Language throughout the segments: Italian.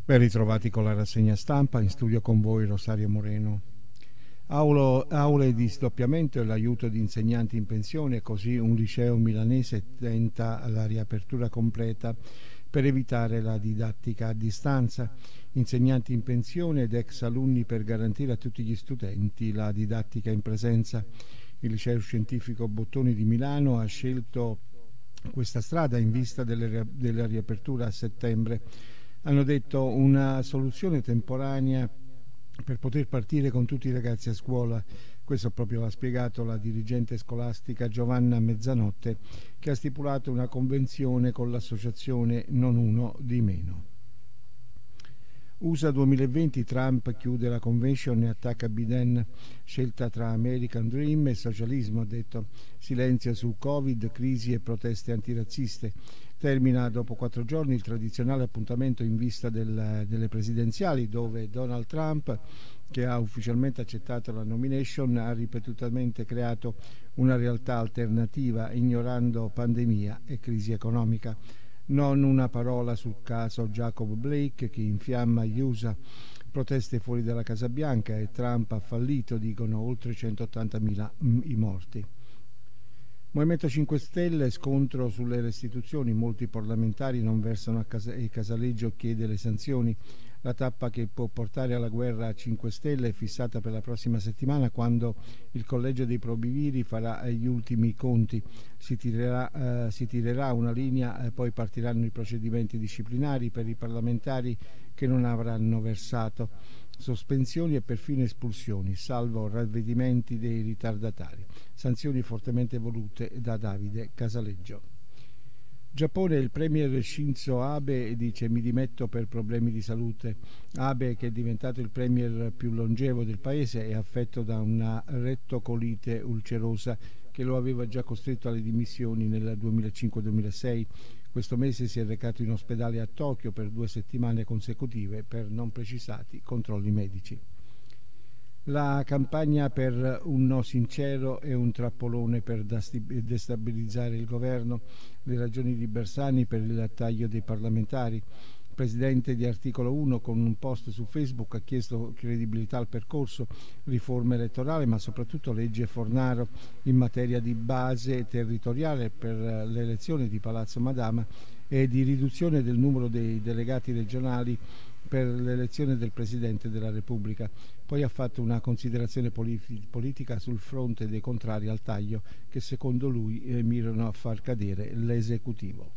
Ben ritrovati con la rassegna stampa, in studio con voi Rosario Moreno. Aule di sdoppiamento e l'aiuto di insegnanti in pensione, così un liceo milanese tenta la riapertura completa per evitare la didattica a distanza. Insegnanti in pensione ed ex alunni per garantire a tutti gli studenti la didattica in presenza. Il liceo scientifico Bottoni di Milano ha scelto questa strada in vista della riapertura a settembre. Hanno detto una soluzione temporanea per poter partire con tutti i ragazzi a scuola. Questo proprio l'ha spiegato la dirigente scolastica Giovanna Mezzanotte, che ha stipulato una convenzione con l'associazione Non Uno di Meno. USA 2020, Trump chiude la convention e attacca Biden, scelta tra American Dream e socialismo, ha detto. Silenzio su Covid, crisi e proteste antirazziste. Termina dopo 4 giorni il tradizionale appuntamento in vista delle presidenziali, dove Donald Trump, che ha ufficialmente accettato la nomination, ha ripetutamente creato una realtà alternativa, ignorando pandemia e crisi economica. Non una parola sul caso Jacob Blake, che infiamma gli USA. Proteste fuori dalla Casa Bianca e Trump ha fallito, dicono oltre 180.000 i morti. Movimento 5 Stelle, scontro sulle restituzioni, molti parlamentari non versano e Casaleggio chiede le sanzioni. La tappa che può portare alla guerra a 5 Stelle è fissata per la prossima settimana, quando il collegio dei probiviri farà gli ultimi conti. Si tirerà una linea, poi partiranno i procedimenti disciplinari per i parlamentari che non avranno versato. Sospensioni e perfino espulsioni, salvo ravvedimenti dei ritardatari. Sanzioni fortemente volute da Davide Casaleggio. Giappone, il premier Shinzo Abe dice: mi dimetto per problemi di salute. Abe, che è diventato il premier più longevo del paese, è affetto da una rettocolite ulcerosa che lo aveva già costretto alle dimissioni nel 2005-2006. Questo mese si è recato in ospedale a Tokyo per 2 settimane consecutive per non precisati controlli medici. La campagna per un no sincero è un trappolone per destabilizzare il governo. Le ragioni di Bersani per il taglio dei parlamentari. Il presidente di Articolo 1, con un post su Facebook, ha chiesto credibilità al percorso, riforma elettorale, ma soprattutto legge Fornaro in materia di base territoriale per l'elezione di Palazzo Madama e di riduzione del numero dei delegati regionali per l'elezione del Presidente della Repubblica. Poi ha fatto una considerazione politica sul fronte dei contrari al taglio, che secondo lui mirano a far cadere l'esecutivo.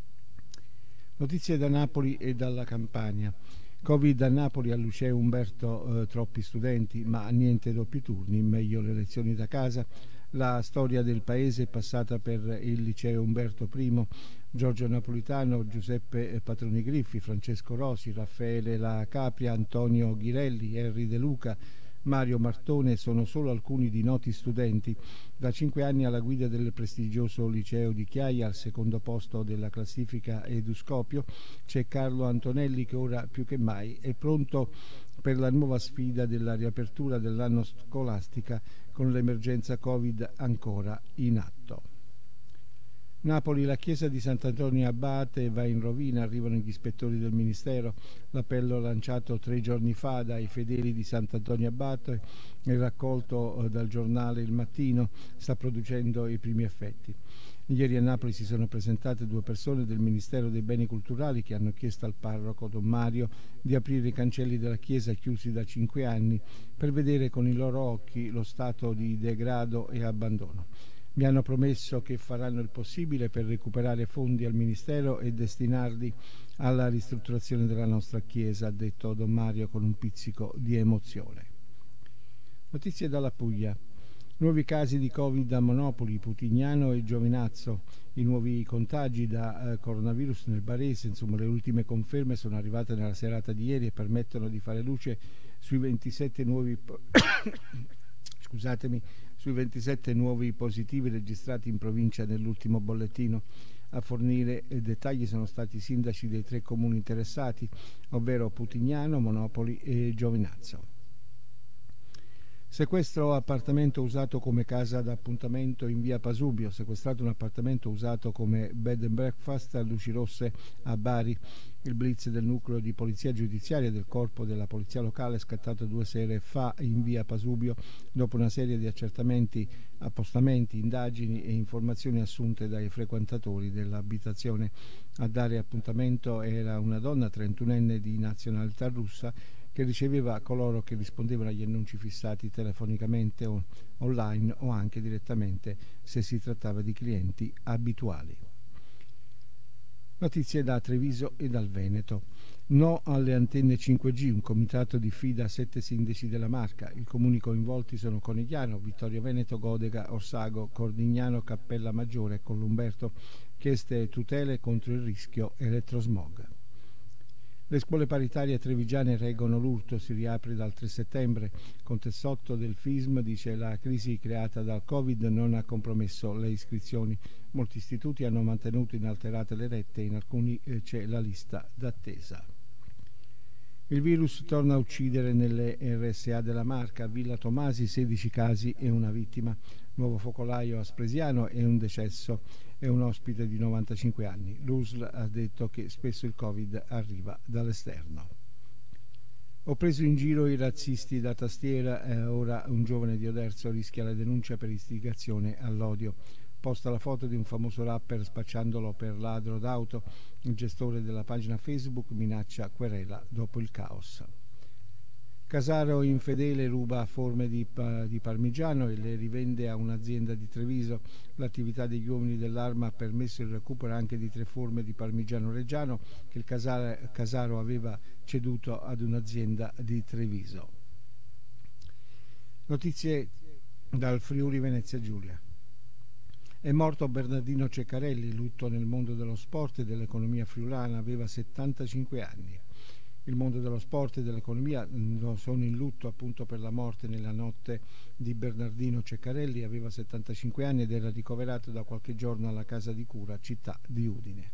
Notizie da Napoli e dalla Campania. Covid a Napoli, al liceo Umberto, troppi studenti, ma niente doppi turni, meglio le lezioni da casa. La storia del paese è passata per il liceo Umberto I, Giorgio Napolitano, Giuseppe Patroni Griffi, Francesco Rosi, Raffaele La Capria, Antonio Ghirelli, Henry De Luca, Mario Martone sono solo alcuni di noti studenti. Da 5 anni alla guida del prestigioso liceo di Chiaia, al secondo posto della classifica Eduscopio, c'è Carlo Antonelli, che ora più che mai è pronto per la nuova sfida della riapertura dell'anno scolastica con l'emergenza Covid ancora in atto. Napoli, la chiesa di Sant'Antonio Abate va in rovina, arrivano gli ispettori del Ministero. L'appello lanciato 3 giorni fa dai fedeli di Sant'Antonio Abate e raccolto dal giornale Il Mattino sta producendo i primi effetti. Ieri a Napoli si sono presentate 2 persone del Ministero dei Beni Culturali che hanno chiesto al parroco Don Mario di aprire i cancelli della chiesa chiusi da 5 anni per vedere con i loro occhi lo stato di degrado e abbandono. Mi hanno promesso che faranno il possibile per recuperare fondi al Ministero e destinarli alla ristrutturazione della nostra chiesa, ha detto Don Mario con un pizzico di emozione. Notizie dalla Puglia. Nuovi casi di Covid a Monopoli, Putignano e Giovinazzo. I nuovi contagi da coronavirus nel Barese, insomma le ultime conferme sono arrivate nella serata di ieri e permettono di fare luce sui 27 nuovi sui 27 nuovi positivi registrati in provincia nell'ultimo bollettino. A fornire dettagli sono stati i sindaci dei 3 comuni interessati, ovvero Putignano, Monopoli e Giovinazzo. Sequestro appartamento usato come casa d'appuntamento in via Pasubio. Sequestrato un appartamento usato come bed and breakfast a luci rosse a Bari. Il blitz del nucleo di polizia giudiziaria del corpo della polizia locale è scattato 2 sere fa in via Pasubio dopo una serie di accertamenti, appostamenti, indagini e informazioni assunte dai frequentatori dell'abitazione. A dare appuntamento era una donna 31enne di nazionalità russa che riceveva coloro che rispondevano agli annunci fissati telefonicamente o online o anche direttamente se si trattava di clienti abituali. Notizie da Treviso e dal Veneto. No alle antenne 5G, un comitato diffida 7 sindaci della Marca. I comuni coinvolti sono Conegliano, Vittorio Veneto, Godega, Orsago, Cordignano, Cappella Maggiore e Collumberto, chieste tutele contro il rischio elettrosmog. Le scuole paritarie trevigiane reggono l'urto, si riapre dal 3 settembre. Contessotto del FISM dice la crisi creata dal Covid non ha compromesso le iscrizioni. Molti istituti hanno mantenuto inalterate le rette, in alcuni c'è la lista d'attesa. Il virus torna a uccidere nelle RSA della Marca, Villa Tomasi 16 casi e una vittima. Nuovo focolaio a Spresiano e un decesso e un ospite di 95 anni. L'USL ha detto che spesso il Covid arriva dall'esterno. Ho preso in giro i razzisti da tastiera, ora un giovane di Oderzo rischia la denuncia per istigazione all'odio. Posta la foto di un famoso rapper spacciandolo per ladro d'auto. Il gestore della pagina Facebook minaccia querela dopo il caos. Casaro infedele ruba forme di parmigiano e le rivende a un'azienda di Treviso. L'attività degli uomini dell'Arma ha permesso il recupero anche di 3 forme di parmigiano reggiano che il Casaro aveva ceduto ad un'azienda di Treviso. Notizie dal Friuli Venezia Giulia. È morto Bernardino Ceccarelli, lutto nel mondo dello sport e dell'economia friulana, aveva 75 anni. Il mondo dello sport e dell'economia sono in lutto appunto per la morte nella notte di Bernardino Ceccarelli, aveva 75 anni ed era ricoverato da qualche giorno alla casa di cura città di Udine.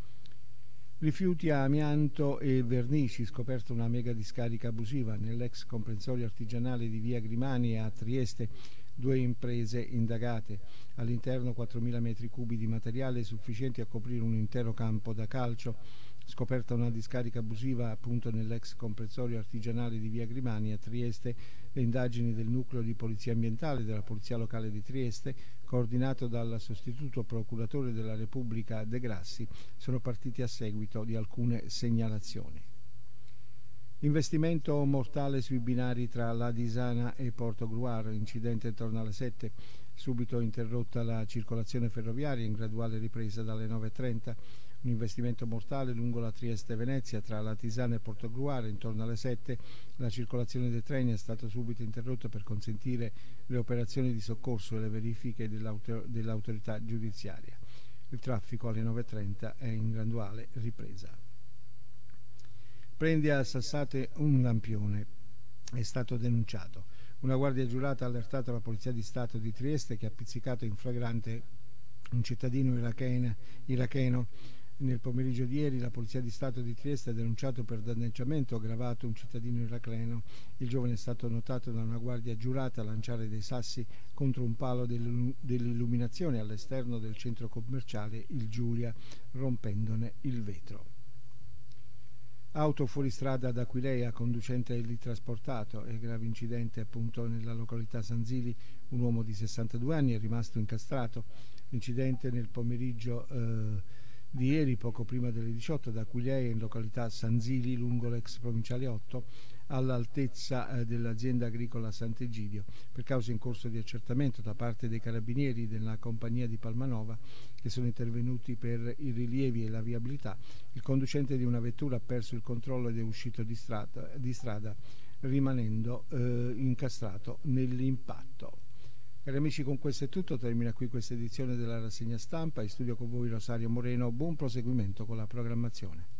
Rifiuti a amianto e vernici, scoperta una mega discarica abusiva nell'ex comprensorio artigianale di via Grimani a Trieste. 2 imprese indagate, all'interno 4.000 metri cubi di materiale sufficienti a coprire un intero campo da calcio. Scoperta una discarica abusiva appunto nell'ex comprensorio artigianale di via Grimani a Trieste. Le indagini del nucleo di polizia ambientale della polizia locale di Trieste, coordinato dal sostituto procuratore della Repubblica De Grassi, sono partiti a seguito di alcune segnalazioni. Investimento mortale sui binari tra Ladisana e Portogruaro, incidente intorno alle 7, subito interrotta la circolazione ferroviaria in graduale ripresa dalle 9:30. Un investimento mortale lungo la Trieste-Venezia tra Ladisana e Portogruaro intorno alle 7. La circolazione dei treni è stata subito interrotta per consentire le operazioni di soccorso e le verifiche dell'autorità giudiziaria. Il traffico alle 9:30 è in graduale ripresa. Prende a sassate un lampione, è stato denunciato. Una guardia giurata ha allertato la Polizia di Stato di Trieste che ha pizzicato in flagrante un cittadino iracheno. Nel pomeriggio di ieri la Polizia di Stato di Trieste ha denunciato per danneggiamento aggravato un cittadino iracheno. Il giovane è stato notato da una guardia giurata lanciare dei sassi contro un palo dell'illuminazione all'esterno del centro commerciale Il Giulia, rompendone il vetro. Auto fuoristrada ad Aquileia, conducente lì trasportato, e grave incidente appunto nella località Sanzili, un uomo di 62 anni è rimasto incastrato. L'incidente nel pomeriggio di ieri, poco prima delle 18, ad Aquileia in località Sanzili, lungo l'ex provinciale 8, all'altezza dell'azienda agricola Sant'Egidio, per causa in corso di accertamento da parte dei carabinieri della compagnia di Palmanova che sono intervenuti per i rilievi e la viabilità. Il conducente di una vettura ha perso il controllo ed è uscito di strada rimanendo incastrato nell'impatto. Cari amici, con questo è tutto, termina qui questa edizione della rassegna stampa. In studio con voi Rosario Moreno, buon proseguimento con la programmazione.